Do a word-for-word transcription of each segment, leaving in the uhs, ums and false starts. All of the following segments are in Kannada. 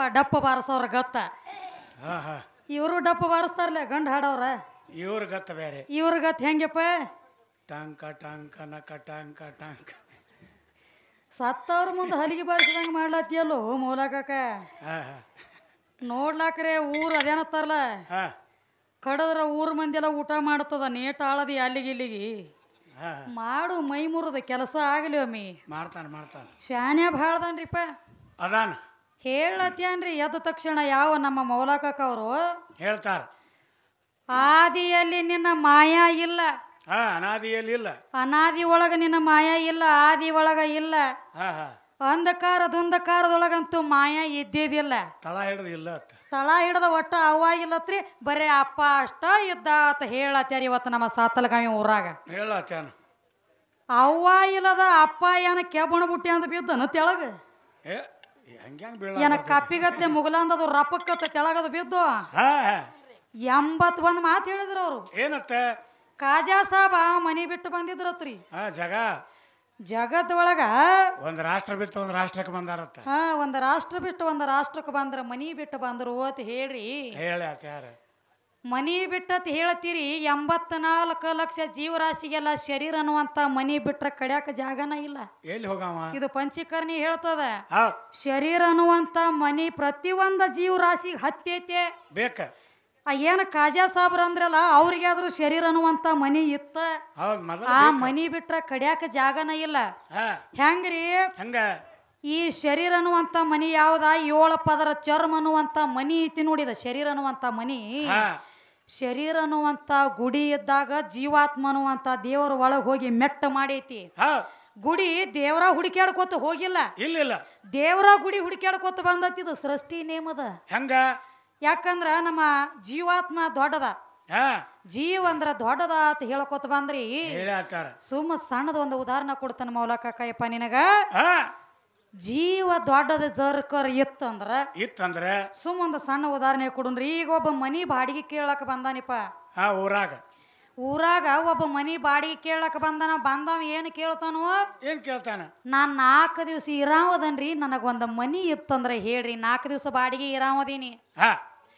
ಡಪ್ಪ ಬಾರಿಸೋರ ಗತ್ತ ಹಾ ಹಾ ಇವರು ಡಪ್ಪ ಬಾರಿಸ್ತಾರಲ್ಲ ಗಂಡ ಹಾಡವ್ರ ಇವ್ರ ಗತ್ತ ಬೇರೆ ಇವ್ರ ಗತ್ ಹೆಂಗಪ್ಪ ಟಂಕ ಟಂಕ ನಕ ಟಂಕ ಟಂಕ ಸತ್ತವ್ರ ಮುಂದೆ ಹಲಿಗೆ ಬಾರಿಸಿದಂಗ ಮಾಡ್ಲತ್ತಿಯಲ್ಲೋ ಮೂಲಕ ಹಾ ಹಾ ನೋಡ್ಲಾಕ್ರೆ ಊರ್ ಅದೇನತ್ತಾರಲ್ಲ ಹಾ ಕಡದ್ರ ಊರ್ ಮಂದಿ ಎಲ್ಲ ಊಟ ಮಾಡ್ತದ ನೇಟ ಆಳದಿ ಅಲ್ಲಿಗೆ ಇಲ್ಲಿಗೆ ಹಾ ಮಾಡು ಮೈ ಮುರದ ಕೆಲಸ ಆಗಲಿ ಒಮ್ಮಿ ಮಾಡ್ತಾನ ಮಾಡ್ತಾನ ಶಾನ್ಯ ಭಾಳದನ್ರಿಪ್ಪ ಅದಾನ ಹೇಳತ್ಯಾನ್ರಿ ಎದ್ದ ತಕ್ಷಣ ಯಾವ ನಮ್ಮ ಮೌಲಾಕಕ್ಕ ಅವರು ಹೇಳ್ತಾರ ಆದಿಯಲ್ಲಿ ನಿನ್ನ ಮಾಯಾ ಇಲ್ಲ ಹಾ ಅನಾದಿಯಲ್ಲಿ ಇಲ್ಲ ಅನಾದಿ ಒಳಗ ನಿನ್ನ ಮಾಯಾ ಇಲ್ಲ ಆದಿ ಒಳಗ ಇಲ್ಲ ಹಾ ಹಾ ಅಂಧಕಾರ ದುಂಧಕಾರದೊಳಗಂತೂ ಮಾಯಾ ಇದ್ದಿದ್ದಿಲ್ಲ ತಳ ಹಿಡ್ದು ಇಲ್ಲ ಅತ್ತ ತಳ ಹಿಡ್ದ ಒಟ್ಟ ಅವ್ವ ಇಲ್ಲತ್ರಿ ಬರೇ ಅಪ್ಪ ಅಷ್ಟ ಇದ್ದ ಅಂತ ಹೇಳತ್ಯಾರ ಇವತ್ತು ನಮ್ಮ ಸಾತಲಗಾಮಿ ಊರಾಗ ಹೇಳತ್ತಾನ ಅವ್ವ ಇಲ್ಲದ ಅಪ್ಪ ಏನ ಕೆಬ್ಬಣ ಬುಟ್ಟಿ ಅಂತ ಬಿದ್ದನ ತೆಳಗ ಏ ಹಂಗ್ಯಾಂಗ ಬೀಳ ಏನ ಕಪ್ಪಿಗತ್ಲೆ ಮುಗಲಂದದು ರಪ್ಪಕ್ಕತ್ತ ತೆಳಗದ ಬಿದ್ದು ಹಾ ಹಾ ಎಂಬತ್ ಒಂದ್ ಮಾತು ಹೇಳಿದ್ರು ಅವ್ರು ಏನತ್ತ ಕಾಜಾ ಸಾಬ ಮನಿ ಬಿಟ್ಟು ಬಂದಿದ್ರತ್ರಿ ಹಾ ಜಗ ಜಗತ್ತೊಳಗ ಒಂದ್ ರಾಷ್ಟ್ರ ಬಿಟ್ಟು ಒಂದ್ ರಾಷ್ಟ್ರಕ್ಕೆ ಬಂದಾರತ್ತ ಹಾ ಒಂದ್ ರಾಷ್ಟ್ರ ಬಿಟ್ಟು ಒಂದ್ ರಾಷ್ಟ್ರಕ್ಕೆ ಬಂದ್ರ ಮನಿ ಬಿಟ್ಟು ಬಂದ್ರು ಅಂತ ಹೇಳ್ರಿ ಹೇಳಿ ಆತ ಯಾರ ಮನಿ ಬಿಟ್ಟತ್ ಹೇಳ್ತೀರಿ ಎಂಬತ್ ನಾಲ್ಕು ಲಕ್ಷ ಜೀವರಾಶಿಗೆಲ್ಲ ಶರೀರ ಅನ್ನುವಂತ ಮನಿ ಬಿಟ್ರ ಕಡ್ಯಾಕ ಜಾಗನ ಇಲ್ಲ ಎಲ್ಲಿ ಹೋಗವ ಇದು ಪಂಚೀಕರ್ಣಿ ಹೇಳ್ತದ ಹಾ ಶರೀರ ಅನ್ನುವಂತ ಮನಿ ಪ್ರತಿಯೊಂದ ಜೀವರಾಶಿಗೆ ಹತ್ತೈತೆ ಬೇಕ ಆ ಏನ ಕಾಜಾ ಸಾಬ್ರ ಅಂದ್ರಲ್ಲ ಅವ್ರಿಗಾದ್ರೂ ಶರೀರ ಅನ್ನುವಂತ ಮನಿ ಇತ್ತ ಹೌದ್ ಮೊದಲ ಆ ಮನಿ ಬಿಟ್ರ ಕಡ್ಯಾಕ ಜಾಗನ ಇಲ್ಲ ಹಾ ಹೆಂಗ್ರಿ ಹಂಗ ಈ ಶರೀರ ಅನ್ನುವಂತ ಮನಿ ಯಾವ್ದ ಏಳ ಪದರ ಚರ್ಮ ಅನ್ನುವಂತ ಮನಿ ಐತಿ ನೋಡಿದ ಶರೀರ ಅನ್ನುವಂತ ಮನಿ ಹಾ ಶರೀರ ಅನ್ನುವಂತ ಗುಡಿ ಇದ್ದಾಗ ಜೀವಾತ್ಮ ಅನ್ನುವಂತ ದೇವರ ಒಳಗ್ ಹೋಗಿ ಮೆಟ್ಟ ಮಾಡೈತಿ ಹಾ ಗುಡಿ ದೇವರ ಹುಡುಕ್ಯಾಡ್ಕೋತ ಹೋಗಿಲ್ಲ ಇಲ್ಲ ಇಲ್ಲ ದೇವರ ಗುಡಿ ಹುಡುಕ್ಯಾಡ್ಕೋತ ಬಂದತ್ತಿದ ಸೃಷ್ಟಿ ನೇಮದ ಹಂಗ ಯಾಕಂದ್ರ ನಮ್ಮ ಜೀವಾತ್ಮ ದೊಡ್ಡದ ಹಾ ಜೀವ ಅಂದ್ರ ದೊಡ್ಡದ ಅಂತ ಹೇಳ್ಕೊತ ಬಂದ್ರಿ ಹೇಳತ್ತಾರ ಸುಮ್ಮ ಸಣ್ಣದ ಒಂದು ಉದಾಹರಣೆ ಕೊಡ್ತಾನ ಮೌಲಕ ಕಾಯಪ್ಪ ನಿನಗ ಹಾ ಜೀವ ದೊಡ್ಡದ ಜರ್ಕರ್ ಇತ್ತಂದ್ರ ಇತ್ತಂದ್ರ ಸುಮ್ಮ ಒಂದು ಸಣ್ಣ ಉದಾಹರಣೆ ಕೊಡುನ್ರಿ ಈಗ ಒಬ್ಬ ಮನಿ ಬಾಡಿಗೆ ಕೇಳಕ್ ಬಂದಾನಿಪ್ಪ ಹಾ ಊರಾಗ ಊರಾಗ ಒಬ್ಬ ಮನಿ ಬಾಡಿಗೆ ಕೇಳಕ್ ಬಂದಾನ ಬಂದವ ಏನ್ ಕೇಳ್ತಾನೋ ಏನ್ ಕೇಳ್ತಾನ ನಾನ್ ನಾಲ್ಕು ದಿವ್ಸ ಇರಾವದನ್ರಿ ನನಗ ಒಂದ್ ಮನಿ ಇತ್ತಂದ್ರ ಹೇಳ್ರಿ ನಾಲ್ಕು ದಿವ್ಸ ಬಾಡಿಗೆ ಇರಾವದೀನಿ ಹಾ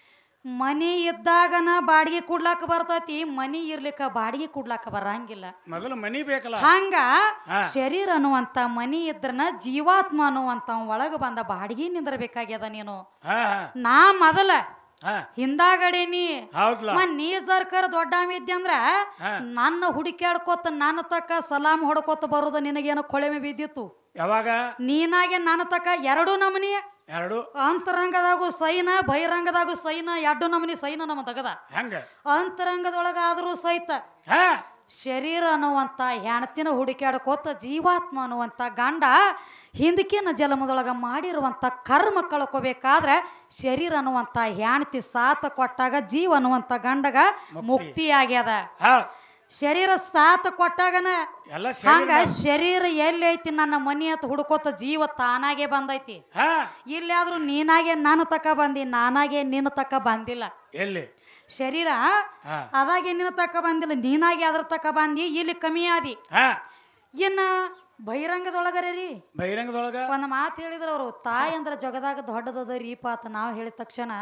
ಮನಿ ಇದ್ದಾಗನ ಬಾಡಿಗೆ ಕೊಡ್ಲಾಕ ಬರ್ತೈತಿ ಮನಿ ಇರ್ಲಿಕ್ಕ ಬಾಡಿಗೆ ಕೊಡ್ಲಾಕ ಬರಂಗಿಲ್ಲ ಮೊದಲು ಮನಿ ಬೇಕಲ್ಲ ಹಂಗ ಶರೀರ ಅನ್ನುವಂತ ಮನಿ ಇದ್ರನ ಜೀವಾತ್ಮ ಅನ್ನುವಂತ ಒಳಗ ಬಂದ ಬಾಡಿಗೆ ನಿಂದ್ರಬೇಕಾಗ್ಯದ ನೀನು ಹಾ ಹಾ ನಾ ಮೊದಲ ಹಾ ಹಿಂದಾಗಡೆ ನೀ ಹೌದ್ಲ ಮ ನೀ ಸರ್ಕಾರ ದೊಡ್ಡ ಇದ್ದಂದ್ರ ನನ್ನ ಹುಡುಕ್ಯಾಡ್ಕೋತ ನನ್ನ ತಕ್ಕ ಸಲಾಮ್ ಹೊಡ್ಕೋತ ಬರೋದು ನಿನಗೇನೋ ಕೊಳೆಮೆ ಬಿದ್ದಿತ್ತು ಯಾವಾಗ ನೀನಾಗೆ ನನ್ನ ತಕ್ಕ ಎರಡು ನಮನಿ ಎರಡು ಅಂತರಂಗದಾಗು ಸೈನ ಬಹಿರಂಗದಾಗು ಸೈನ ಎರಡು ನಮನಿ ಸೈನ ನಮ್ಮ ತಗದ ಹಂಗ ಅಂತರಂಗದೊಳಗ ಆದ್ರೂ ಸಹಿತ ಹಾ ಶರೀರ ಅನ್ನುವಂತ ಹೆಣ್ತಿನ ಹುಡುಕ್ಯಾಡ್ಕೋತ ಜೀವಾತ್ಮ ಅನ್ನುವಂತ ಗಂಡ ಹಿಂದಕಿನ ಜಲಮದೊಳಗ ಮಾಡಿರುವಂತ ಕರ್ಮ ಕಳ್ಕೋಬೇಕಾದ್ರೆ ಶರೀರ ಅನ್ನುವಂತ ಹೆಣ್ತಿ ಸಾತ ಕೊಟ್ಟಾಗ ಜೀವ ಅನ್ನುವಂತ ಗಂಡಗ ಮುಕ್ತಿ ಆಗ್ಯದ ಹಾ ಶರೀರ ಸಾತ ಕೊಟ್ಟಾಗನ ಎಲ್ಲ ಹಂಗ ಶರೀರ ಎಲ್ಲಿ ಐತಿ ನನ್ನ ಮನಿ ಅಂತ ಹುಡುಕೋತ ಜೀವ ತಾನಾಗೆ ಬಂದೈತಿ ಹಾ ಇಲ್ಲಾದ್ರೂ ನೀನಾಗೆ ನಾನು ತಕ ಬಂದಿ ನಾನಾಗೆ ನಿನ್ನ ತಕ ಬಂದಿಲ್ಲ ಎಲ್ಲಿ ಶರೀರ ಅದಾಗೆ ನಿನ್ನ ತಕ ಬಂದಿಲ್ಲ ನೀನಾಗೆ ಅದ್ರ ತಕ ಬಂದಿ ಇಲ್ಲಿ ಕಮ್ಮಿ ಆದಿ ಹಾ ಇನ್ನ ಬಹಿರಂಗದೊಳಗರ ರೀ ಬಹಿರಂಗದೊಳಗ ಒಂದ್ ಮಾತು ಹೇಳಿದ್ರು ಅವ್ರು ತಾಯಿ ಅಂದ್ರ ಜಗದಾಗ ದೊಡ್ಡದದ ರೀಪ ಅಂತ ನಾವ್ ಹೇಳಿದ ತಕ್ಷಣ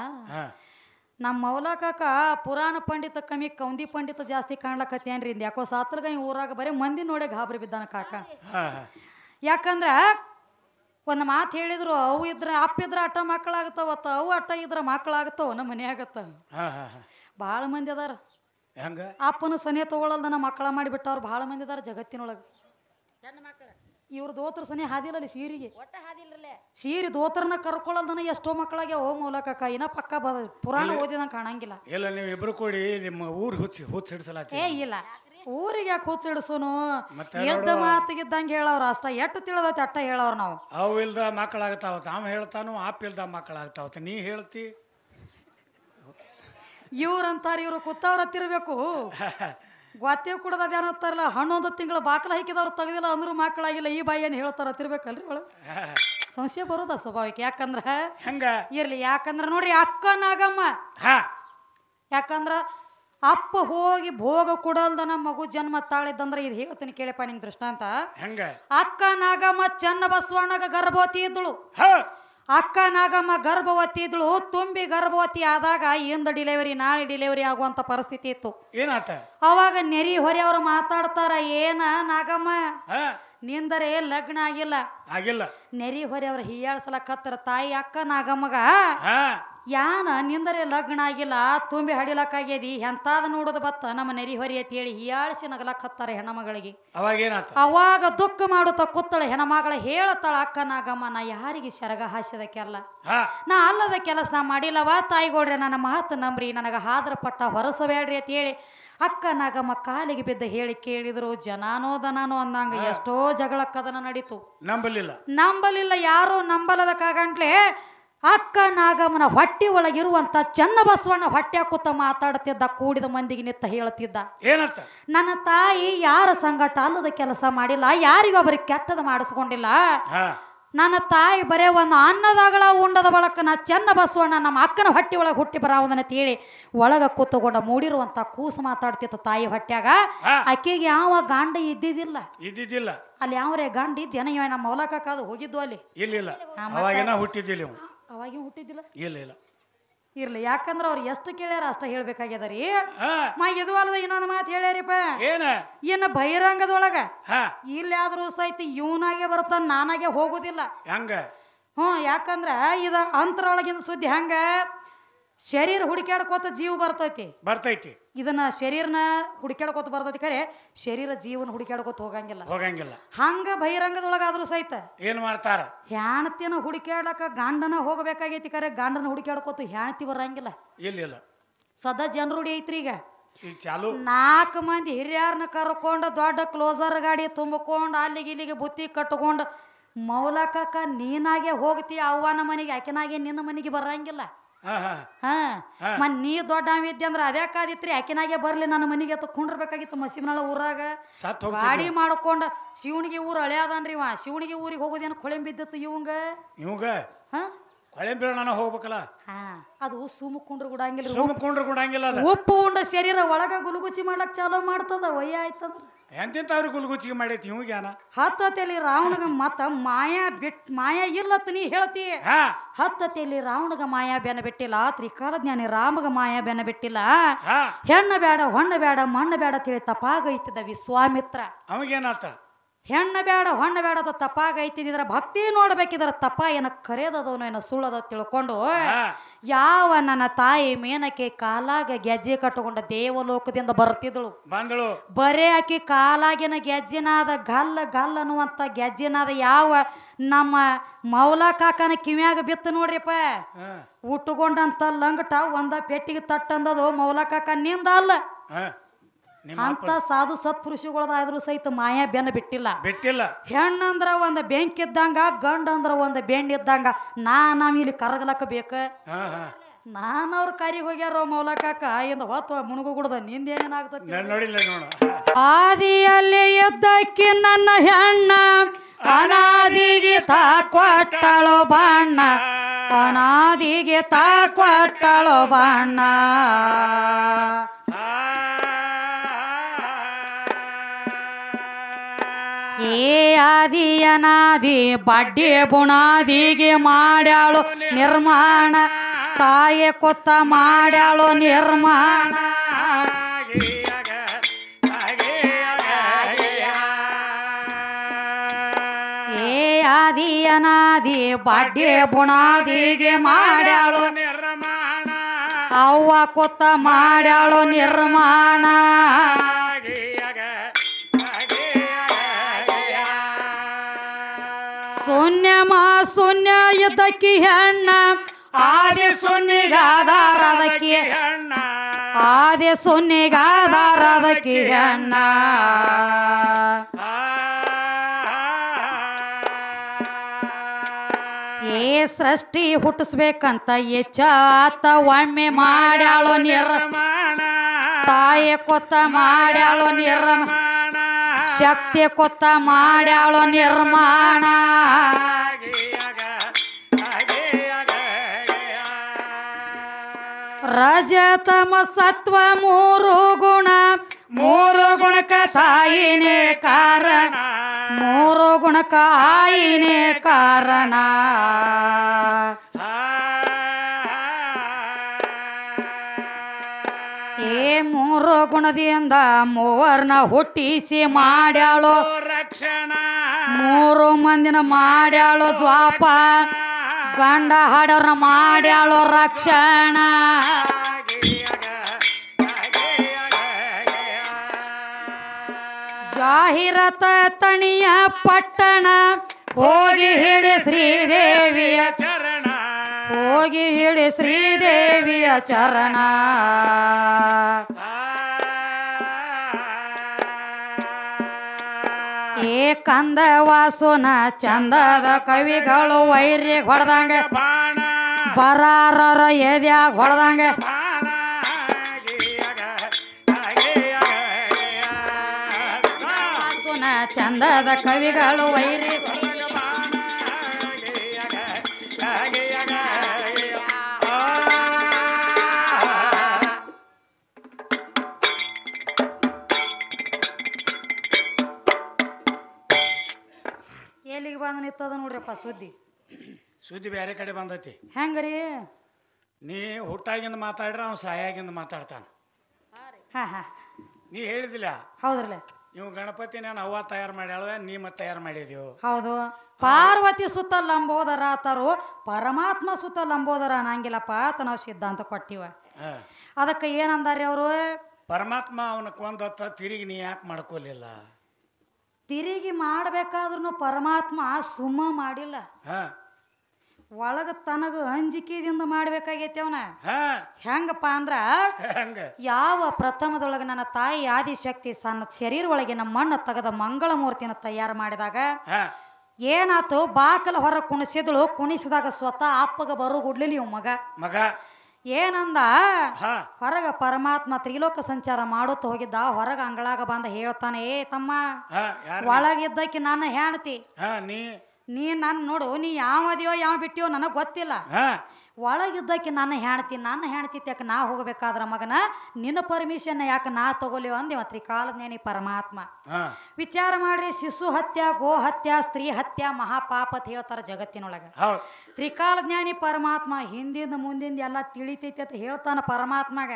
ನಮ್ಮ ಮೌಲಕಾಕ ಪುರಾಣ ಪಂಡಿತ ಕಮ್ಮಿ ಕೌಂದಿ ಪಂಡಿತ ಜಾಸ್ತಿ ಕಾಣ್ಲಕತ್ತೇನ್ರಿ ಇಂದ ಯಾಕೋ ಸಾತ್ರಗ ಊರಾಗ ಬರೀ ಮಂದಿ ನೋಡೇ ಗಾಬರಿ ಬಿದ್ದಾನ ಕಾಕ ಯಾಕಂದ್ರ ಒಂದ್ ಮಾತು ಹೇಳಿದ್ರು ಅವು ಇದ್ರ ಅಪ್ಪ ಇದ್ರ ಅಟ್ಟ ಮಕ್ಕಳಾಗತ್ತವತ್ತ ಅವು ಅಟ್ಟ ಇದ್ರ ಮಕ್ಕಳಾಗತ್ತವ ನಮ್ಮ ಮನೆ ಆಗತ್ತ ಭಾಳ ಮಂದಿ ಅದಾರ ಹೆಂಗ ಅಪ್ಪನ ಸನಿ ತಗೊಳಲ್ದನ ಮಕ್ಕಳ ಮಾಡಿಬಿಟ್ಟವ್ರು ಭಾಳ ಮಂದಿ ಅದಾರ ಜಗತ್ತಿನೊಳಗ ಇವ್ರ ದೋತ್ರ ಸನಿ ಹಾದಿಲ್ಲ ಸೀರಿಗೆ ಸೀರಿ ದೋತ್ರನ ಕರ್ಕೊಳ್ಳಲ್ದನ ಎಷ್ಟೋ ಮಕ್ಕಳಾಗೆ ಓ ಮೂಲಕ ಇನ್ನ ಪಕ್ಕ ಬದ ಪುರಾಣ ಓದಿದಂಗ ಕಾಣಂಗಿಲ್ಲ ಇಲ್ಲ ನೀವು ಇಬ್ರು ಕೂಡಿ ನಿಮ್ಮ ಊರ್ ಹುಚ್ಚಿ ಹುಚ್ಚ ಹಿಡ್ಸಲಾತಿ ಏ ಇಲ್ಲ ಊರಿಗೆ ಯಾಕೆ ಹುಚ್ಚ ಹಿಡ್ಸೋನು ಎದ್ದ ಮಾತಿಗಿದ್ದಂಗೆ ಹೇಳವ್ರ ಅಷ್ಟ ಎಟ್ಟು ತಿಳಿದೈತಿ ಅಟ್ಟ ಹೇಳವ್ರ ನಾವು ಅವು ಇಲ್ದ ಮಕ್ಕಳಾಗತ್ತಾವತ್ತ ಅವ ಹೇಳ್ತಾನು ಆಪ್ ಇಲ್ದ ಮಕ್ಕಳಾಗ್ತಾವತ್ತ ನೀ ಹೇಳ್ತಿ ಇವ್ರಂತಾರ ಇವ್ರು ಕೂತವ್ರ ಹತ್ತಿರ್ಬೇಕು ಗೊತ್ತೇ ಕುಡದ ಅದೇನತ್ತಾರಲ್ಲ ಹನ್ನೊಂದು ತಿಂಗಳ ಬಾಕಲ ಹಾಕಿದವ್ರು ತೆಗ್ದಿಲ್ಲ ಅಂದ್ರೂ ಮಕ್ಕಳಾಗಿಲ್ಲ ಈ ಬಾಯಿ ಏನು ಹೇಳ್ತಾರ ತಿರ್ಬೇಕಲ್ರಿ ಒಳಗೆ ಸಂಶಯ ಬರೋದ ಸ್ವಾಭಾವಿಕ ಯಾಕಂದ್ರ ಹಂಗ ಇರ್ಲಿ ಯಾಕಂದ್ರ ನೋಡ್ರಿ ಅಕ್ಕ ನಾಗಮ್ಮ ಯಾಕಂದ್ರ ಅಪ್ಪ ಹೋಗಿ ಭೋಗ ಕೊಡಲ್ದನ ಮಗು ಜನ್ಮ ತಾಳಿದ್ದಂದ್ರ ಇದು ಹೇಳ್ತೀನಿ ಕೇಳಪ್ಪ ನಿಂಗೆ ದೃಷ್ಟಾಂತ ಹಂಗ ಅಕ್ಕ ನಾಗಮ್ಮ ಚನ್ನ ಬಸವಣ್ಣಗ ಗರ್ಭವತಿ ಇದ್ದಳು ಅಕ್ಕ ನಾಗಮ್ಮ ಗರ್ಭವತಿ ಇದ್ಳು. ತುಂಬಿ ಗರ್ಭವತಿ ಆದಾಗ ಇಂದ ಡಿಲಿವರಿ ನಾಳೆ ಡಿಲಿವರಿ ಆಗುವಂತ ಪರಿಸ್ಥಿತಿ ಇತ್ತು. ಏನಾತ ಅವಾಗ ನೆರಿ ಹೊರೆ ಅವ್ರು ಮಾತಾಡ್ತಾರ, ಏನ ನಾಗಮ್ಮ ನಿಂದರೆ ಲಗ್ನ ಆಗಿಲ್ಲ ಆಗಿಲ್ಲ. ನೆರಿ ಹೊರೆ ಅವ್ರ ಹೀಯಾಳ್ಸಲಕತ್ತರ ತಾಯಿ ಅಕ್ಕ ನಾಗಮ್ಮಗ. ಯಾನ ನಿಂದರೆ ಲಗ್ನ ಆಗಿಲ್ಲ, ತುಂಬಿ ಹಡಿಲಕ್ಕಾಗ್ಯದಿ, ಎಂತಾದ ನೋಡೋದು ಬತ್ತ ನಮ್ಮ ನೆರಿ ಹೊರಿ ಅಂತ ಹೇಳಿ ಹೀಯಾಳಿಸಿ ನಗಲಕತ್ತಾರೆ ಹೆಣ್ಮಗಳಿಗೆ. ಅವಾಗ ಅವಾಗ ದುಃಖ ಮಾಡುತ್ತ ಕೂತಳ ಹೆಣ್ಮಗಳ. ಹೇಳತ್ತಾಳ ಅಕ್ಕ ನಾಗಮ್ಮ, ನಾ ಯಾರಿಗೆ ಶರಗ ಹಾಸಿದ ಕೆಲ್ಲ, ನಾ ಅಲ್ಲದ ಕೆಲಸ ಮಾಡಿಲ್ಲವ ತಾಯಿಗೋಡ್ರೆ, ನನ್ನ ಮಾತು ನಂಬ್ರಿ, ನನಗ ಹಾದ್ರ ಪಟ್ಟ ಹೊರಸಬೇಡ್ರಿ ಅಂತ ಹೇಳಿ ಅಕ್ಕ ನಾಗಮ್ಮ ಕಾಲಿಗೆ ಬಿದ್ದ ಹೇಳಿ ಕೇಳಿದ್ರು. ಜನಾನೋ ದನಾನೋ ಅಂದಂಗ ಎಷ್ಟೋ ಜಗಳ ಕದನ ನಡೀತು. ನಂಬಲಿಲ್ಲ ನಂಬಲಿಲ್ಲ ಯಾರು ನಂಬಲದ ಕಾಗಂಟ್ಲೆ ಅಕ್ಕ ನಾಗಮ್ಮನ ಹೊಟ್ಟಿ ಒಳಗಿರುವಂತ ಚನ್ನಬಸವಣ್ಣ ಹೊಟ್ಟೆ ಕೂತ ಮಾತಾಡ್ತಿದ್ದ. ಕೂಡಿದ ಮಂದಿಗೆ ನಿತ್ತ ಹೇಳ್ತಿದ್ದ, ಏನಂತ ನನ್ನ ತಾಯಿ ಯಾರ ಸಂಗಟ ಅಲ್ಲದ ಕೆಲಸ ಮಾಡಿಲ್ಲ, ಯಾರಿಗೊಬ್ಬರಿಗೆ ಕೆಟ್ಟದ ಮಾಡಿಸ್ಕೊಂಡಿಲ್ಲ. ನನ್ನ ತಾಯಿ ಬರೇ ಒಂದು ಅನ್ನದಾಗಳ ಉಂಡದ ಬಳಕ ನಾ ಚೆನ್ನ ಬಸವಣ್ಣ ನಮ್ಮ ಅಕ್ಕನ ಹೊಟ್ಟೆ ಒಳಗೆ ಹುಟ್ಟಿ ಬರಾವದನ್ನ ಹೇಳಿ ಒಳಗ ಕೂತುಕೊಂಡ ಮೂಡಿರುವಂತ ಕೂಸು ಮಾತಾಡ್ತಿತ್ತು ತಾಯಿ ಹೊಟ್ಯಾಗ. ಆಕೆಗೆ ಯಾವ ಗಾಂಡ ಇದ್ದಿದ್ದಿಲ್ಲ ಇದ್ದಿದ್ದಿಲ್ಲ ಅಲ್ಲಿ. ಯಾವ್ರೇ ಗಾಂಡ ಇದ್ದೇನ ಇವ ನಮ್ಮ ಮೌಲಕ ಕಾದು ಹೋಗಿದ್ದು ಅಲ್ಲಿ. ಇಲ್ಲ ಅವಾಗಿನ ಹುಟ್ಟಿದ್ದಿಲ್ಲ, ಅವಾಗಿನ ಹುಟ್ಟಿದ್ದಿಲ್ಲ. ಇಲ್ಲ ಇಲ್ಲ ಇರ್ಲಿ, ಯಾಕಂದ್ರ ಅವ್ರು ಎಷ್ಟು ಕೇಳ್ಯಾರ ಅಷ್ಟ ಹೇಳ್ಬೇಕಾಗ್ಯದರಿ. ಮಾ ಇದು ಅಲ್ಲದ ಇನ್ನೊಂದು ಮಾತು ಹೇಳ್ಯಾರಿಪ್ಪ, ಏನ ಇನ್ನ ಬಹಿರಂಗದೊಳಗ ಇಲ್ಲಿ ಆದ್ರೂ ಸಹಿತ ಇವನಾಗೆ ಬರ್ತಾನ, ನಾನಾಗೆ ಹೋಗುದಿಲ್ಲ ಹಂಗ. ಹ್ಞೂ, ಯಾಕಂದ್ರ ಇದ ಅಂತರೊಳಗಿನ ಸುದ್ದಿ ಹಂಗ ಶರೀರ ಹುಡುಕ್ಯಾಡ್ಕೋತ ಜೀವ ಬರ್ತೈತಿ ಬರ್ತೈತಿ. ಇದನ್ನ ಶರೀರನ ಹುಡುಕ್ಯಾಡ್ಕೋತ ಬರ್ತೈತಿ, ಖರೆ ಶರೀರ ಜೀವನ ಹುಡುಕ್ಯಾಡ್ಕೋತ ಹೋಗಂಗಿಲ್ಲ ಹೋಗಂಗಿಲ್ಲ. ಹಂಗ ಬಹಿರಂಗದೊಳಗಾದ್ರೂ ಸಹಿತ ಏನ್ ಮಾಡ್ತಾರ, ಹೆಣ್ತಿನ ಹುಡುಕ್ಯಾಡಕ ಗಂಡನ ಹೋಗಬೇಕಾಗೈತಿ, ಖರೆ ಗಂಡನ ಹುಡುಕ್ಯಾಡ್ಕೋತ ಹೆಣ್ತಿ ಬರಂಗಿಲ್ಲ. ಇಲ್ಲ ಇಲ್ಲ ಸದಾ ಜನರುಡಿ ಐತ್ರಿ. ಈಗ ಚಾಲು ನಾಲ್ಕು ಮಂದಿ ಹಿರಿಯರ್ನ ಕರ್ಕೊಂಡು ದೊಡ್ಡ ಕ್ಲೋಸರ್ ಗಾಡಿ ತುಂಬಿಕೊಂಡು ಅಲ್ಲಿಗೆ ಇಲ್ಲಿಗೆ ಬುತ್ತಿ ಕಟ್ಕೊಂಡು ಮೌಲಕಕ್ಕ ನೀನಾಗೆ ಹೋಗ್ತಿ ಅವ್ವನ ಮನೆಗೆ, ಆಕೆನಾಗೆ ನಿನ್ನ ಮನೆಗೆ ಬರಂಗಿಲ್ಲ. ಹಾ ಮನ್ ನೀ ದೊಡ್ಡ ವಿದ್ಯೆ ಅಂದ್ರ ಅದ್ಯಾಕಾದಿತ್ರಿ, ಆಕಿನಾಗೆ ಬರ್ಲಿ ನನ್ನ ಮನೆಗೆ ಅಂತ ಕುಂಡ್ರಬೇಕಾಗಿತ್ತು ಮಸೀಬ್ನಾಳ ಊರಾಗ. ಗಾಡಿ ಮಾಡ್ಕೊಂಡ ಶಿವಣಿಗೆ ಊರ್ ಹಳೆಯದನ್ರಿ ಇವ. ಶಿವಣಿಗೆ ಊರಿಗೆ ಹೋಗೋದೇನು ಕೊಳೆಂ ಬಿದ್ದಿತ್ತು ಇವಂಗ ಇವಂಗ ಹಾ ಕೊಳೆಂ ಬೀಳ ನಾನು ಹೋಗ್ಬೇಕಲ್ಲ. ಹಾ ಅದು ಸುಮ್ಮ ಕುಂಡ್ರ ಗುಡಂಗಿಲ್ಲ, ಸುಮ್ಮ ಕುಂಡ್ರ ಗುಡಂಗಿಲ್ಲ. ಉಪ್ಪು ಉಂಡ ಶರೀರ ಒಳಗ ಗುಲುಗುಚಿ ಮಾಡ್ಲಕ್ ಚಾಲೋ ಮಾಡ್ತದ. ಒಯ್ಯ ಆಯ್ತಂದ್ರ ಎಂತೆಂತ ಅವ್ರಿಗೆ ಗುಲ್ಗುಚ್ಚಿಗೆ ಮಾಡೈತಿ ಇವ್ಗ್ಯಾನ. ಹತ್ತತೆಲಿ ರಾವಣಗ ಮತ್ತ ಮಾಯಾ ಬಿಟ್ ಮಾಯಾ ಇರ್ಲತ್ತ ನೀ ಹೇಳ್ತಿ. ಹತ್ತತೆಲಿ ರಾವಣಗ ಮಾಯಾ ಬೆನ ಬಿಟ್ಟಿಲ್ಲ, ತ್ರಿಕಾಲ ಜ್ಞಾನಿ ರಾಮಗ ಮಾಯಾ ಬೆನ ಬಿಟ್ಟಿಲ್ಲ. ಹೆಣ್ಣ ಬೇಡ ಹೊಣ್ಣ ಬೇಡ ಮಣ್ಣ ಬೇಡ ತಿಳಿ ತಪಾಗೈತಿದ ವಿಶ್ವಾಮಿತ್ರ. ಅವಾಗೇನಾತ, ಹೆಣ್ಣ ಬೇಡ ಹೊಣ್ಣ ಬೇಡ ಅಂತ ತಪ್ಪಾಗೈತಿದ್ರ ಭಕ್ತಿ ನೋಡ್ಬೇಕಿದ್ರ ತಪ್ಪ ಏನ ಕರೆದದವನು ಏನ ಸುಳ್ಳದ ತಿಳ್ಕೊಂಡು ಯಾವ ನನ್ನ ತಾಯಿ ಮೇನಕ್ಕೆ ಕಾಲಾಗ ಗೆಜ್ಜೆ ಕಟ್ಟುಕೊಂಡ ದೇವಲೋಕದಿಂದ ಬರ್ತಿದಳು. ಬಂದಳು ಬರೇ ಆಕಿ ಕಾಲಾಗಿನ ಗೆಜ್ಜಿನಾದ ಗಲ್ಲ ಗಲ್ಲ ಅನ್ನುವಂತ ಗೆಜ್ಜಿನಾದ ಯಾವ ನಮ್ಮ ಮೌಲಾ ಕಾಕನ ಕಿವ್ಯಾಗ ಬಿತ್ತು ನೋಡ್ರಿಪ್ಪ. ಉಟ್ಟುಕೊಂಡಂತ ಲಂಗಟ ಒಂದ ಪೆಟ್ಟಿಗೆ ತಟ್ಟಂದದು ಮೌಲಾ ಕಾಕ ನಿಂದ ಅಲ್ಲ. ಅಂತ ಸಾಧು ಸತ್ಪುರುಷಗಳದಾದ್ರು ಸಹಿತ ಮಾಯಾ ಬೆನ್ನ ಬಿಟ್ಟಿಲ್ಲ ಬಿಟ್ಟಿಲ್ಲ. ಹೆಣ್ಣಂದ್ರ ಒಂದ್ ಬೆಂಕಿ ಇದ್ದಂಗ, ಗಂಡ ಅಂದ್ರ ಒಂದ್ ಬೆಂಡ್ ಇದ್ದಂಗ. ನಾ ನಾವ್ ಇಲ್ಲಿ ಕರಗಲಕ್ಕ ಬೇಕ. ನಾನ್ ಅವ್ರ ಕಾರಿಗೆ ಹೋಗ್ಯಾರ ಮೌಲಕಾಕ ಇಂದ ಹೊತ್ತು ಮುಣಗು ಗುಡ್ದ ನಿಂದೇನೇನಾಗ್ತತಿ ನೋಡಿಲ್ಲ ನೋಡ. ಆದಿಯಲ್ಲಿ ಎದ್ದಕ್ಕಿ ನನ್ನ ಹೆಣ್ಣ ಅನಾದಿಗೆ ತಾ ಕೊಟ್ಟಳು ಬಣ್ಣ, ಅನಾದಿಗೆ ತಾ ಕೊಟ್ಟಳು ಬಣ್ಣ. ಏ ಆದಿ ಅನಾದಿ ಬಡ್ಡಿ ಬುಣಾದಿಗೆ ಮಾಡ್ಯಾಳು ನಿರ್ಮಾಣ, ತಾಯಿ ಕೊತ್ತ ಮಾಡ್ಯಾಳು ನಿರ್ಮಾಣ. ಏ ಆದಿ ಅನಾದಿ ಬಡ್ಡಿ ಬುಣಾದಿಗೆ ಮಾಡ್ಯಾಳು ನಿರ್ಮಾಣ, ಅವ್ವ ಕೊತ್ತ ಮಾಡ್ಯಾಳು ನಿರ್ಮಾಣ. ಶೂನ್ಯ ಮಾ ಶೂನ್ಯ ಇದ್ದಕ್ಕಿ ಹೆಣ್ಣ, ಆದಿ ಶೂನ್ಯಗಾದಾರದಕ್ಕಿ ಹೆಣ್ಣ, ಆದಿ ಶೂನ್ಯಗಾದಾರದಕ್ಕಿ ಹೆಣ್ಣ. ಏ ಸೃಷ್ಟಿ ಹುಟ್ಟಿಸ್ಬೇಕಂತ ಎಚ್ಚಾತ ಒಮ್ಮೆ ಮಾಡ್ಯಾಳು ನಿರ್ಮಾಣ, ತಾಯಿ ಕೊತ್ತ ಮಾಡ್ಯಾಳು ನಿರ್ಮಾಣ, ಶಕ್ತಿ ಕೊತ್ತ ಮಾಡ್ಯಾಳು ನಿರ್ಮಾಣ. ರಜತಮ ಸತ್ವ ಮೂರು ಗುಣ, ಮೂರು ಗುಣಕ ತಾಯಿನೇ ಕಾರಣ, ಮೂರು ಗುಣಕ ಆಯಿನೇ ಕಾರಣ ಏ ಮೂರು ಗುಣದಿಂದ ಮೂವರ್ನ ಹುಟ್ಟಿಸಿ ಮಾಡ್ಯಾಳೋ ರಕ್ಷಣ ಮೂರು ಮಂದಿನ ಮಾಡ್ಯಾಳೋ ಜ್ವಾಪ ಗಂಡ ಹಾಡೋರ್ನ ಮಾಡ್ಯಾಳೋ ರಕ್ಷಣ ಜಾಹಿರತ ತಣಿಯ ಪಟ್ಟಣ ಹೋಗಿ ಹಿಡಿ ಶ್ರೀದೇವಿಯ ಚರಣ ಹೋಗಿ ಹಿಡಿ ಶ್ರೀದೇವಿಯ ಚರಣ ಏ ಕಂದ ವಾಸುನ ಚಂದದ ಕವಿಗಳು ವೈರ್ಯ ಹೊಡೆದಂಗ ಬಾಣ ಬರಾರರ ಎದ್ಯಾಗ ಹೊಡೆದಂಗ ವಾಸುನ ಚಂದದ ಕವಿಗಳು ವೈರ್ಯ ಎಲ್ಲಿಗೆ ಬಂದು ನಿಂತದ ನೋಡ್ರಿಪ್ಪ ಸುದ್ದಿ ಸುದ್ದಿ ಬೇರೆ ಕಡೆ ಬಂದೈತಿ ಹೆಂಗ್ರಿ ನೀ ಹುಟ್ಟಾಗಿಂದ ಮಾತಾಡ್ರೆ ಅವ್ನು ಸಾಯಾಗಿಂದ ಮಾತಾಡ್ತಾನ ಹಾ ಹಾ ನೀ ಹೇಳಿದಿಲ್ಲ ಹೌದ್ರಲ್ಲ ನೀವು ಗಣಪತಿ ನಾನು ಅವ್ವ ತಯಾರು ಮಾಡ್ಯಾಳ ನೀ ಮತ್ತೆ ತಯಾರು ಮಾಡಿದೀವು ಹೌದು ಪಾರ್ವತಿ ಸುತ್ತ ಲಂಬೋದರ ಆತರು ಪರಮಾತ್ಮ ಸುತ್ತ ಲಂಬೋದರ ಅನ್ನಂಗಿಲ್ಲಪ್ಪ ಅಂತ ನಾವು ಸಿದ್ಧಾಂತ ಕೊಟ್ಟಿವ ಅದಕ್ಕೆ ಏನಂದಾರಿ ಅವರು ಪರಮಾತ್ಮ ಅವನ ಕೊಂದತ್ತ ತಿರುಗಿ ನೀ ಯಾಕೆ ಮಾಡ್ಕೊಲಿಲ್ಲ ತಿರುಗಿ ಮಾಡ್ಬೇಕಾದ್ರೂ ಪರಮಾತ್ಮ ಸುಮ್ಮ ಮಾಡಿಲ್ಲ ಒಳಗ ತನಗ ಅಂಜಿಕೆದಿಂದ ಮಾಡ್ಬೇಕಾಗೈತಿ ಅವನ ಹೆಂಗಪ್ಪ ಅಂದ್ರ ಯಾವ ಪ್ರಥಮದೊಳಗ ನನ್ನ ತಾಯಿ ಆದಿಶಕ್ತಿ ಸಣ್ಣ ಶರೀರ ಒಳಗೆ ನಮ್ಮ ಮಣ್ಣು ತೆಗೆದ ಮಂಗಳ ಮೂರ್ತಿನ ತಯಾರು ಮಾಡಿದಾಗ ಏನಾತು ಬಾಕಲ ಹೊರ ಕುಣಿಸಿದಳು ಕುಣಿಸಿದಾಗ ಸ್ವತಃ ಅಪ್ಪಗ ಬರೋ ಗುಡ್ಲಿಲ್ಲ ಇವ್ ಮಗ ಮಗ ಏನಂದ ಹೊರಗ ಪರಮಾತ್ಮ ತ್ರಿಲೋಕ ಸಂಚಾರ ಮಾಡುತ್ತ ಹೋಗಿದ್ದ ಹೊರಗ ಅಂಗಳಾಗ ಬಂದ ಹೇಳ್ತಾನೆ ಏ ತಮ್ಮ ಒಳಗಿದ್ದಕ್ಕೆ ನನ್ನ ಹೆಣ್ತಿ ನೀ ನನ್ ನೋಡು ನೀ ಯಾವದಿಯೋ ಯಾವ ಬಿಟ್ಟಿಯೋ ನನಗ್ ಗೊತ್ತಿಲ್ಲ ಒಳಗಿದ್ದಕ್ಕೆ ನನ್ನ ಹೆಣ್ತಿ ನನ್ನ ಹೆಣ್ತಿ ಯಾಕೆ ನಾ ಹೋಗ್ಬೇಕಾದ್ರ ಮಗನ ನಿನ್ನ ಪರ್ಮಿಷನ್ ಯಾಕೆ ನಾ ತಗೋಲಿವ ಅಂದಿವ ತ್ರಿಕಾಲಜ್ಞಾನಿ ಪರಮಾತ್ಮ ವಿಚಾರ ಮಾಡ್ರಿ ಶಿಶು ಹತ್ಯ ಗೋ ಹತ್ಯ ಸ್ತ್ರೀ ಹತ್ಯ ಮಹಾಪಾಪ ಅಂತ ಹೇಳ್ತಾರ ಜಗತ್ತಿನೊಳಗ ತ್ರಿಕಾಲಜ್ಞಾನಿ ಪರಮಾತ್ಮ ಹಿಂದಿಂದ ಮುಂದಿಂದ ಎಲ್ಲ ತಿಳಿತೈತಿ ಅಂತ ಹೇಳ್ತಾನ ಪರಮಾತ್ಮಗ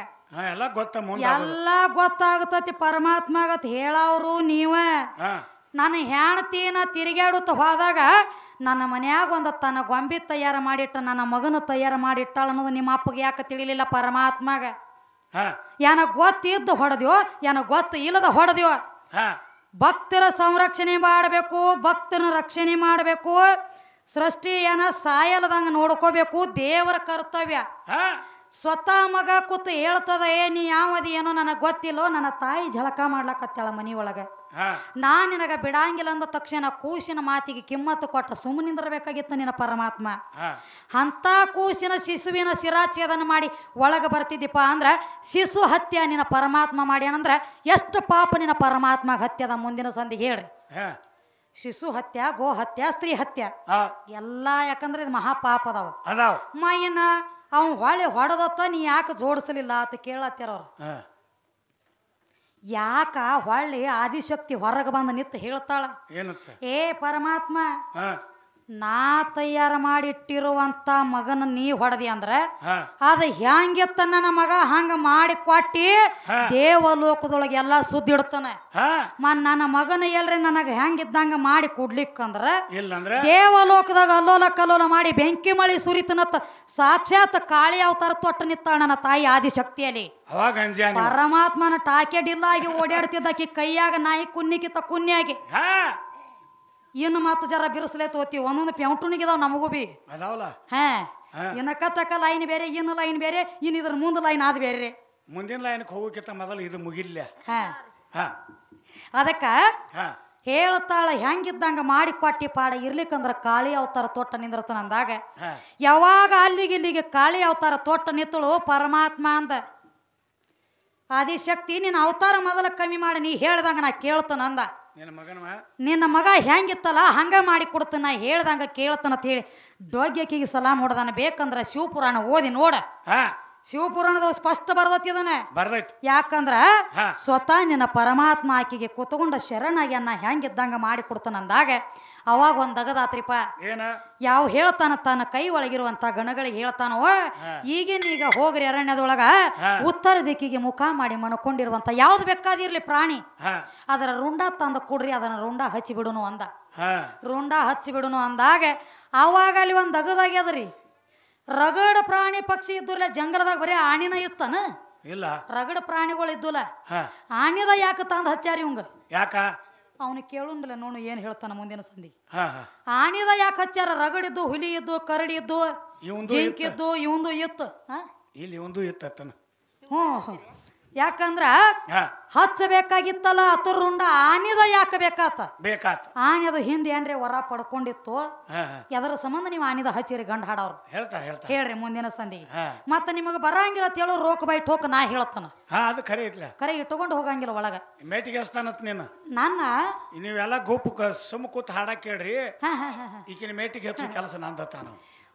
ಎಲ್ಲ ಗೊತ್ತಾಗತತಿ ಪರಮಾತ್ಮಗತ್ ಹೇಳವ್ರು ನೀವ ನನ್ನ ಹೆಣ್ತಿನ ತಿರುಗಾಡುತ್ತ ಹೋದಾಗ ನನ್ನ ಮನ್ಯಾಗ ಒಂದು ತನ್ನ ಗೊಂಬಿ ತಯಾರು ಮಾಡಿಟ್ಟ ನನ್ನ ಮಗನ ತಯಾರು ಮಾಡಿಟ್ಟಾಳ ಅನ್ನೋದು ನಿಮ್ಮ ಅಪ್ಪಗೆ ಯಾಕೆ ತಿಳಿಲಿಲ್ಲ ಪರಮಾತ್ಮಗ ಏನ ಗೊತ್ತಿದ್ದು ಹೊಡೆದ್ಯೋ ಏನ ಗೊತ್ತು ಇಲ್ಲದ ಹೊಡೆದ್ಯೋ ಭಕ್ತರ ಸಂರಕ್ಷಣೆ ಮಾಡಬೇಕು ಭಕ್ತರನ್ನ ರಕ್ಷಣೆ ಮಾಡಬೇಕು ಸೃಷ್ಟಿ ಏನ ಸಾಯಲದಂಗ ನೋಡ್ಕೋಬೇಕು ದೇವರ ಕರ್ತವ್ಯ ಸ್ವತಃ ಮಗ ಕೂತ್ ಹೇಳ್ತದ ಏ ನೀ ಯಾವದಿ ಏನೋ ನನಗೆ ಗೊತ್ತಿಲ್ಲೋ ನನ್ನ ತಾಯಿ ಝಳಕ ಮಾಡ್ಲಕತ್ತಾಳ ಮನಿ ಒಳಗ ನಾ ನಿನಗ ಬಿಡಂಗಿಲ್ಲ ಅಂದ ತಕ್ಷಣ ಕೂಸಿನ ಮಾತಿಗೆ ಕಿಮ್ಮತ್ತು ಕೊಟ್ಟ ಸುಮ್ಮನಿಂದಿರ್ಬೇಕಾಗಿತ್ತು ನಿನ್ನ ಪರಮಾತ್ಮ ಅಂತ ಕೂಸಿನ ಶಿಶುವಿನ ಶಿರಾಚ್ಛೇದನ ಮಾಡಿ ಒಳಗ ಬರ್ತಿದ್ದಿಪ್ಪ ಅಂದ್ರ ಶಿಶು ಹತ್ಯ ನಿನ್ನ ಪರಮಾತ್ಮ ಮಾಡ್ಯಾನಂದ್ರ ಎಷ್ಟು ಪಾಪ ನಿನ್ನ ಪರಮಾತ್ಮ ಹತ್ಯದ ಮುಂದಿನ ಸಂದಿಗೆ ಹೇಳ್ರಿ ಶಿಶು ಹತ್ಯ ಗೋ ಹತ್ಯ ಸ್ತ್ರೀ ಹತ್ಯ ಎಲ್ಲಾ ಯಾಕಂದ್ರೆ ಇದು ಮಹಾಪಾಪ ಅದಾವ ಮೈನ ಅವ್ ಹೊಳೆ ಹೊಡೆದತ್ತ ನೀ ಯಾಕೆ ಜೋಡಿಸಲಿಲ್ಲ ಅಂತ ಕೇಳತ್ತಾರವ್ರು ಯಾಕ ಹೊಳ್ಳಿ ಆದಿಶಕ್ತಿ ಹೊರಗೆ ಬಂದ ನಿಂತು ಹೇಳ್ತಾಳ ಏ ಪರಮಾತ್ಮ ನಾ ತಯಾರ ಮಾಡಿಟ್ಟಿರುವಂತ ಮಗನ ನೀ ಹೊಡೆದಿ ಅಂದ್ರ ಅದ ಹೆಂಗಿತ್ತ ನನ್ನ ಮಗ ಹಂಗ ಮಾಡಿ ಕೊಟ್ಟಿ ದೇವಲೋಕದೊಳಗೆ ಎಲ್ಲಾ ಸುದ್ದಿ ಇಡ್ತಾನ ಮ ನನ್ನ ಮಗನ ಎಲ್ರಿ ನನಗ ಹೆಂಗಿದ್ದಂಗ ಮಾಡಿ ಕೊಡ್ಲಿಕ್ಕಂದ್ರ ದೇವಲೋಕದಾಗ ಅಲ್ಲೋಲ ಕಲ್ಲೋಲ ಮಾಡಿ ಬೆಂಕಿ ಮಳಿ ಸುರಿತನತ್ತ ಸಾಕ್ಷಾತ್ ಕಾಳಿ ಅವತಾರ ತೊಟ್ಟ ನಿತ್ತಾಳ ನನ್ನ ತಾಯಿ ಆದಿಶಕ್ತಿಯಲ್ಲಿ ಪರಮಾತ್ಮನ ಟಾಕೆಡಿಲ್ಲ ಆಗಿ ಓಡಾಡ್ತಿದ್ದಕಿ ಕೈಯಾಗ ನಾಯಿ ಕುನ್ನಿಕಿತ್ತ ಕುನ್ಯಾಗಿ ಇನ್ನು ಮತ್ತ ಜರ ಬಿರುಸಲೇ ತೋತಿ ಒಂದೊಂದು ಪೆಂಟುನಿಗಿದಾವ್ ನಮಗೂ ಬಿ ಹಾ ಇನ್ನ ಕತ್ತಕ ಲೈನ್ ಬೇರೆ ಇನ್ನು ಲೈನ್ ಬೇರೆ ಇನ್ ಇದ್ರ ಮುಂದ ಲೈನ್ ಆದ ಬೇರೆ ಮುಂದಿನ ಲೈನ್ ಹೋಗಕ್ಕಿಂತ ಮೊದಲು ಇದು ಮುಗಿಲ್ಲ ಅದಕ್ಕ ಹೇಳ್ತಾಳ ಹೆಂಗಿದ್ದಂಗ ಮಾಡಿ ಕೊಟ್ಟಿ ಪಾಡ ಇರ್ಲಿಕ್ಕಂದ್ರ ಕಾಳಿ ಅವತಾರ ತೋಟ ನಿಂದ್ರತನ ಅಂದಾಗ ಯಾವಾಗ ಅಲ್ಲಿಗೆ ಇಲ್ಲಿಗೆ ಕಾಳಿ ಅವತಾರ ತೋಟ ನಿತ್ತಳು ಪರಮಾತ್ಮ ಅಂದ ಆದಿಶಕ್ತಿ ನಿನ್ನ ಅವತಾರ ಮೊದಲ ಕಮ್ಮಿ ಮಾಡಿ ನೀ ಹೇಳ್ದಂಗ ನಾ ಕೇಳ್ತಾನ ಅಂದ ನಿನ್ನ ಮಗ ಹೆಂಗಿತ್ತಲ್ಲ ಹಂಗ ಮಾಡಿ ಕೊಡ್ತಾನ ನಾ ಹೇಳ್ದಂಗ ಕೇಳ್ತಾನ ಅಂತ ಹೇಳಿ ಡೊಗ್ಯಕಿಗೆ ಸಲಾಮ್ ಹೊಡೆದಾನ ಬೇಕಂದ್ರ ಶಿವಪುರಾಣ ಓದಿ ನೋಡ ಶಿವಪುರಾಣದೊಳಗೆ ಸ್ಪಷ್ಟ ಬರ್ದತಿ ಅದನ್ನ ಬರ್ದೈತಿ. ಯಾಕಂದ್ರ ಹಾ. ಸ್ವತಃ ನಿನ್ನ ಪರಮಾತ್ಮ ಆಕಿಗೆ ಕುತ್ಕೊಂಡ ಶರಣಾಗ್ಯನ್ನ ಹೆಂಗಿದ್ದಂಗ ಮಾಡಿ ಕೊಡ್ತಾನಂದಾಗ ಅವಾಗ ಒಂದ್ ಅಗದಾತ್ರಿಪ. ಏನ ಯಾವ ಹೇಳ್ತಾನ ತನ್ನ ಕೈ ಒಳಗಿರುವಂತ ಗಣಗಳಿಗೆ ಹೇಳ್ತಾನೋ ಈಗೇನ ಈಗ ಹೋಗ್ರಿ ಅರಣ್ಯದೊಳಗ ಉತ್ತರ ದಿಕ್ಕಿಗೆ ಮುಖ ಮಾಡಿ ಮನ್ಕೊಂಡಿರುವಂತ ಯಾವ್ದು ಬೇಕಾದಿರ್ಲಿ ಪ್ರಾಣಿ ಹಾ ಅದರ ರುಂಡ ತಂದ ಕೊಡ್ರಿ ಅದನ್ನ ರುಂಡ ಹಚ್ಚಿ ಬಿಡುನು ಅಂದ. ಹಾ ರುಂಡ ಹಚ್ಚಿ ಬಿಡುನು ಅಂದಾಗ ಅವಾಗ ಅಲ್ಲಿ ಒಂದ್ ಅಗದಾಗ್ಯದ್ರಿ. ರಗಡ ಪ್ರಾಣಿ ಪಕ್ಷಿ ಇದ್ದುಲ್ಲ ಜಂಗಲದಾಗ ಬರೀ ಆಣಿನ ಇತ್ತನ ಇಲ್ಲ ರಗಡ ಪ್ರಾಣಿಗಳು ಇದ್ದುಲ್ಲ ಹಾ ಆಣಿದ ಯಾಕ ತಂದ ಹಚ್ಚಾರಿ ಇವಂಗ ಯಾಕ ಅವನಿಗೆ ಕೇಳುಂದಿಲ್ಲ ನೋಡು ಏನ್ ಹೇಳ್ತಾನ ಮುಂದಿನ ಸಂಧಿ. ಹಾ ಹಾ ಆಣಿದ ಯಾಕೆ ಹಚ್ಚಾರ ರಗಡಿದ್ದು ಹುಲಿ ಇದ್ದು ಕರಡಿ ಇದ್ದು ಇವಂದು ಜಿಂಕ್ ಇದ್ದು ಇವಂದು ಇತ್ತು ಹಾ ಇಲ್ಲಿ ಒಂದು ಇತ್ತನ. ಹ್ಞೂ ಯಾಕಂದ್ರ ಹಾ ಹಚ್ಚಬೇಕಾಗಿತ್ತಲ್ಲ ಅತರ ರುಂಡ ಆನಿದ ಯಾಕೆ ಬೇಕಾತ ಬೇಕಾತ ಆನಿದು ಹಿಂದೆ ಏನ್ರಿ ವರ ಪಡ್ಕೊಂಡಿತ್ತು ಹಾ ಹಾ ಎದರ ಸಂಬಂಧ ನೀವು ಆನಿದ ಹಚ್ಚಿರಿ ಗಂಡ ಹಾಡವ್ರು ಹೇಳ್ತಾ ಹೇಳ್ತಾ ಹೇಳ್ರಿ ಮುಂದಿನ ಸಂಧಿಗೆ. ಹಾ ಮತ್ತ ನಿಮಗೆ ಬರಂಗಿಲ್ಲ ಅಂತ ಹೇಳೋ ರೋಕ್ ಬೈ ಟೋಕ್ ನಾ ಹೇಳತ್ತನ ಹಾ ಅದು ಖರೆ ಇಟ್ಲ ಕರೆ ಇಟ್ಕೊಂಡು ಹೋಗಂಗಿಲ್ಲ ಒಳಗ ಮೇಟಿಗೆ ಹಚ್ತಾನತ್ ನೀನು. ನನ್ನ ನೀವೆಲ್ಲ ಗೋಪು ಸುಮ್ಮ ಕೂತ್ ಹಾಡ ಕೇಳ್ರಿ. ಹಾ ಹಾ ಹಾ ಹಾ ಈಗಿನ ಮೇಟಿಗೆ ಹಚ್ಚೋ ಕೆಲಸ ನಂದತ್ತಾನ.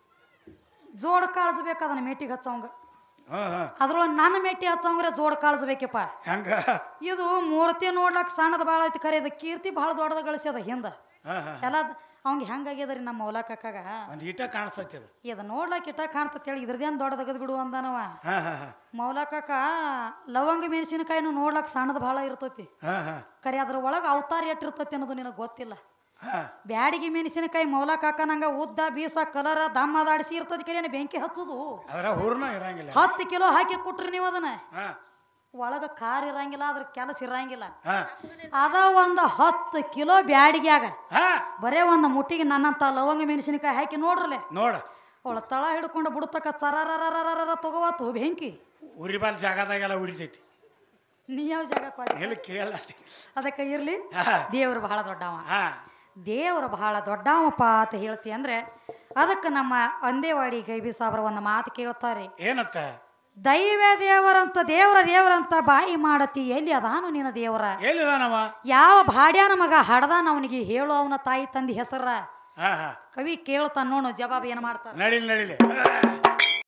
ಜೋಡ್ ಕಾಳಿಸ್ಬೇಕು ಅದನ್ನ ಮೇಟಿಗೆ ಹಚ್ಚವಂಗ ಹಾ ಹಾ ಅದ್ರೊಳಗೆ ನನ್ನ ಮೇಟಿ ಹಚ್ಚವಂಗ್ರೆ ಜೋಡ್ ಕಾಳಿಸ್ಬೇಕಪ್ಪ. ಹೆಂಗ ಇದು ಮೂರ್ತಿ ನೋಡ್ಲಕ್ ಸಣ್ಣದ ಭಾಳ ಐತಿ ಕರೆ ಇದು ಕೀರ್ತಿ ಭಾಳ ದೊಡ್ಡದ ಗಳಿಸ್ಯದ ಹಿಂದ ಹಾ ಹಾ ಎಲ್ಲ ಅವಂಗ ಹೆಂಗಾಗ್ಯದ್ರಿ ನಮ್ಮ ಮೌಲಕಾಗ ಒಂದ್ ಈಟ ಕಾಣಿಸ್ತೈತಿ ಅದು. ಇದು ನೋಡ್ಲಕ್ ಇಟ್ಟ ಕಾಣ್ತತಿ ಹೇಳಿ ಇದ್ರದೇನ್ ದೊಡ್ಡದಗದ್ ಬಿಡು ಅಂದಾನವ. ಹಾ ಹಾ ಹಾ ಮೌಲಕಾಕ ಲವಂಗ ಮೆಣಸಿನಕಾಯಿನು ನೋಡ್ಲಕ್ ಸಣ್ಣದ ಭಾಳ ಇರ್ತೈತಿ ಹಾ ಹಾ ಕರೆ ಅದ್ರ ಒಳಗೆ ಅವತಾರ ಎಟ್ಟಿರ್ತೈತಿ ಅನ್ನೋದು ನಿನಗೆ ಗೊತ್ತಿಲ್ಲ. ಹಾ ಬ್ಯಾಡಿಗೆ ಮೆಣಸಿನಕಾಯಿ ಮೌಲಕಾಕ ನಂಗ ಉದ್ದ ಬೀಸ ಕಲರ ದಮ್ಮ ದಾಡಿಸಿ ಇರ್ತದ ಕರೆ ಬೆಂಕಿ ಹಚ್ಚುದು ಅದ್ರ ಹೂರ್ನ ಇರಂಗಿಲ್ಲ. ಹತ್ತು ಕಿಲೋ ಹಾಕಿ ಕೊಟ್ರಿ ನೀವು ಅದನ್ನ ಹಾ ಒಳಗ ಕಾರ್ ಇರಂಗಿಲ್ಲ ಅದ್ರ ಕೆಲಸ ಇರಂಗಿಲ್ಲ. ಹಾ ಅದ ಒಂದು ಹತ್ತು ಕಿಲೋ ಬ್ಯಾಡಿಗ್ಯಾಗ ಹಾ ಬರೇ ಒಂದು ಮುಟ್ಟಿಗೆ ನನ್ನಂತ ಲವಂಗ ಮೆಣಸಿನಕಾಯಿ ಹಾಕಿ ನೋಡ್ರಲೆ ನೋಡ ಅವಳ ತಳ ಹಿಡ್ಕೊಂಡು ಬಿಡ್ತಕ್ಕ ಚರರರರರ ತಗೋವತ್ತು ಬೆಂಕಿ ಉರಿ ಬಾಲ್ ಜಾಗದಾಗೆಲ್ಲ ಉರಿತೈತಿ. ನೀ ಯಾವ ಜಾಗಕ್ಕೆ ಎಲ್ಲಿ ಕೇಳ ಅದಕ್ಕೆ ಇರ್ಲಿ ಹಾ ದೇವ್ರು ಬಹಳ ದೊಡ್ಡವ ಹಾ ದೇವ್ರು ಬಹಳ ದೊಡ್ಡವಪ್ಪ ಅಂತ ಹೇಳ್ತಿ ಅಂದ್ರೆ ಅದಕ್ಕೆ ನಮ್ಮ ಅಂದೇವಾಡಿ ಗೈಬಿ ಸಾಬ್ರ ಒಂದು ಮಾತು ಕೇಳ್ತಾರೆ. ಏನತ್ತ ದೈವ ದೇವರಂತ ದೇವರ ದೇವರಂತ ಬಾಯಿ ಮಾಡತಿ ಎಲ್ಲಿ ಅದಾನು ನಿನ್ನ ದೇವರ ಎಲ್ಲಿದಾನವ ಯಾವ ಭಾಡ್ಯಾನ ಮಗ ಹಡದಾನ ಅವನಿಗೆ ಹೇಳು ಅವನ ತಾಯಿ ತಂದಿ ಹೆಸರ ಹಾ ಹಾ ಕವಿ ಕೇಳ್ತಾನ ನೋಡು ಜವಾಬ್ ಏನ್ ಮಾಡ್ತಾರ ನಡಿಲಿ ನಡಿಲಿ